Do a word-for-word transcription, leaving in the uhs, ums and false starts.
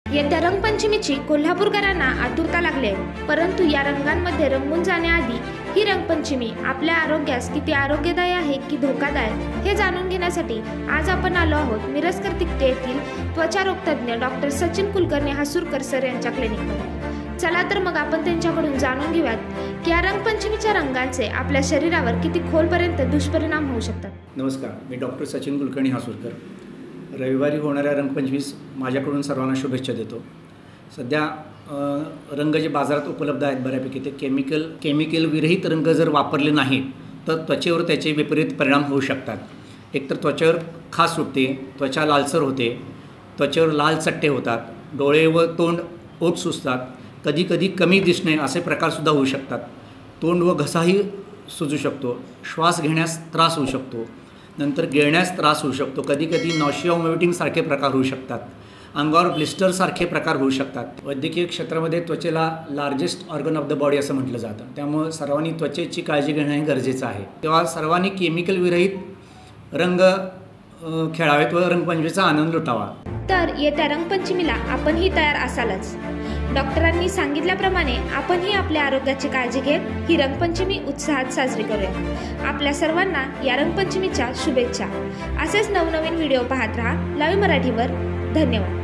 येत्या रंगपंचमीची कोल्हापूरकरांना आतुरता लागली आहे, परंतु या रंगांमध्ये रंगून जाण्याआधी ही रंगपंचमी आपल्या आरोग्यास किती आरोग्यदायी आहे की धोकादायक हे जाणून घेण्यासाठी आज आपण आलो आहोत मिरजकर तिकटे येथील त्वचारोग तज्ञ डॉक्टर सचिन कुलकर्णी हासूरकर सर यांच्या क्लिनिकमध्ये। चला तर मग आपण त्यांच्याकडून जाणून घेऊयात की या रंगपंचमीच्या रंगांचे आपल्या शरीरावर किती खोलपर्यंत दुष्परिणाम होऊ शकतात। नमस्कार, मी डॉक्टर सचिन कुलकर्णी हासूरकर। रविवारी होणाऱ्या रंगपंचमीस माझ्याकडून सर्वांना शुभेच्छा देतो। सध्या रंग जे बाजारात उपलब्ध आहेत बऱ्यापैकी ते केमिकल केमिकल विरहित रंग जर वापरले नाहीत तर त्वचेवर त्याचे विपरीत परिणाम होऊ शकतात। एकतर त्वचेवर खाज सुटते, त्वचा लालसर होते, त्वचेवर लाल चट्टे होतात, डोळे व तोंड ओठ सुजतात, कधी कधी कमी दिसणे असे प्रकारसुद्धा होऊ शकतात। तोंड व घसाही सुजू शकतो, श्वास घेण्यास त्रास होऊ शकतो, नंतर गिळण्यास त्रास होऊ शकतो, कधी कधी नॉशिया वॉमिटिंग सारखे प्रकार होऊ शकतात, अंगावर ब्लिस्टर सारखे प्रकार होऊ शकतात। वैद्यकीय क्षेत्रामध्ये त्वचेला largest organ of the body असं म्हटलं जातं, त्यामुळे सर्वांनी त्वचेची काळजी घेणे हे गरजेचं आहे। तेव्हा सर्वांनी केमिकल विरहित रंग खेळावेत व रंगपंचमीचा आनंद लुटावा। तर येत्या रंगपंचमीला आपणही तयार असालच। डॉक्टरांनी सांगितल्याप्रमाणे आपणही आपल्या आरोग्याची काळजी घेत ही रंगपंचमी उत्साहात साजरी करूया। आपल्या सर्वांना या रंगपंचमीच्या शुभेच्छा। असेच नवनवीन व्हिडिओ पाहत रहा लाईव्ह मराठीवर। धन्यवाद।